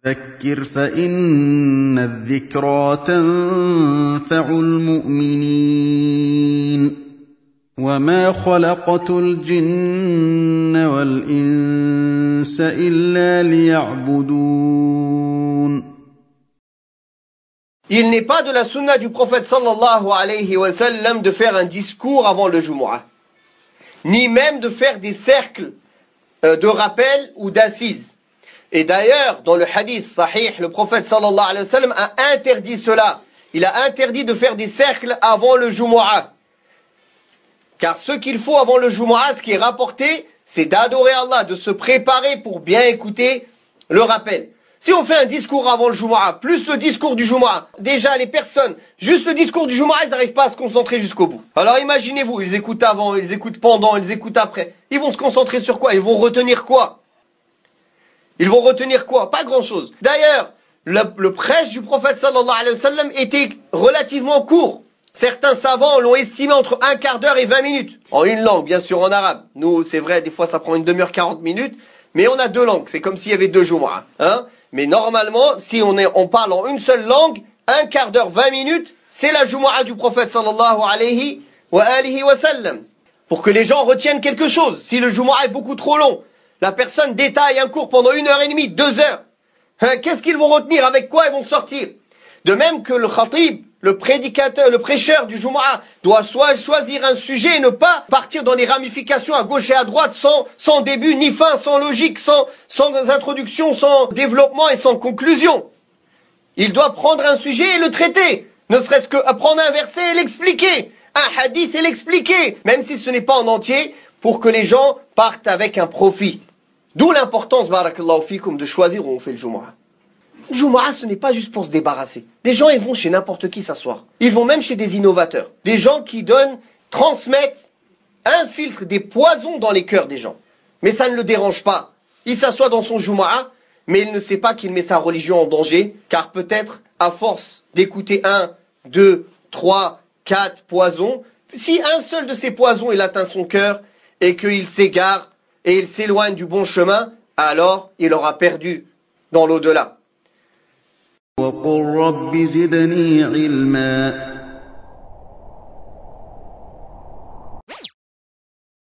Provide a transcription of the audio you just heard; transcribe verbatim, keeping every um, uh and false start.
ذكر فإن الذكرى تنفع المؤمنين وما خلقت الجن والإنس إلا ليعبدون. Il n'est pas de la sunna du prophète sallallahu alayhi wa sallam de faire un discours avant le Jumu'ah, ni même de faire des cercles de rappel ou d'assises. Et d'ailleurs, dans le hadith sahih, le prophète sallallahu alayhi wa sallam a interdit cela. Il a interdit de faire des cercles avant le Jumu'ah. Car ce qu'il faut avant le Jumu'ah, ce qui est rapporté, c'est d'adorer Allah, de se préparer pour bien écouter le rappel. Si on fait un discours avant le Jumu'ah, plus le discours du Jumu'ah, déjà les personnes, juste le discours du Jumu'ah, ils n'arrivent pas à se concentrer jusqu'au bout. Alors imaginez-vous, ils écoutent avant, ils écoutent pendant, ils écoutent après. Ils vont se concentrer sur quoi? Ils vont retenir quoi? Ils vont retenir quoi? Pas grand-chose. D'ailleurs, le, le prêche du prophète sallallahu alayhi wa sallam était relativement court. Certains savants l'ont estimé entre un quart d'heure et vingt minutes. En une langue, bien sûr, en arabe. Nous, c'est vrai, des fois ça prend une demi-heure, quarante minutes. Mais on a deux langues. C'est comme s'il y avait deux Jumu'ah. Hein? Mais normalement, si on, est, on parle en une seule langue, un quart d'heure, vingt minutes, c'est la Jumu'ah du prophète sallallahu alayhi wa alihi wa sallam. Pour que les gens retiennent quelque chose. Si le Jumu'ah est beaucoup trop long, la personne détaille un cours pendant une heure et demie, deux heures. Hein, qu'est-ce qu'ils vont retenir? Avec quoi ils vont sortir? De même que le khatib, le prédicateur, le prêcheur du Jumu'ah doit soit choisir un sujet et ne pas partir dans les ramifications à gauche et à droite sans, sans début ni fin, sans logique, sans, sans introduction, sans développement et sans conclusion. Il doit prendre un sujet et le traiter, ne serait-ce que prendre un verset et l'expliquer, un hadith et l'expliquer, même si ce n'est pas en entier, pour que les gens partent avec un profit. D'où l'importance, barakallahu fikum, de choisir où on fait le Jumu'ah. Le Jumu'ah, ce n'est pas juste pour se débarrasser. Des gens, ils vont chez n'importe qui s'asseoir. Ils vont même chez des innovateurs. Des gens qui donnent, transmettent, infiltrent des poisons dans les cœurs des gens. Mais ça ne le dérange pas. Il s'assoit dans son Jumu'ah, mais il ne sait pas qu'il met sa religion en danger, car peut-être, à force d'écouter un, deux, trois, quatre poisons, si un seul de ces poisons, il atteint son cœur, et qu'il s'égare, et il s'éloigne du bon chemin, alors il aura perdu dans l'au-delà. وقل رب زدني علما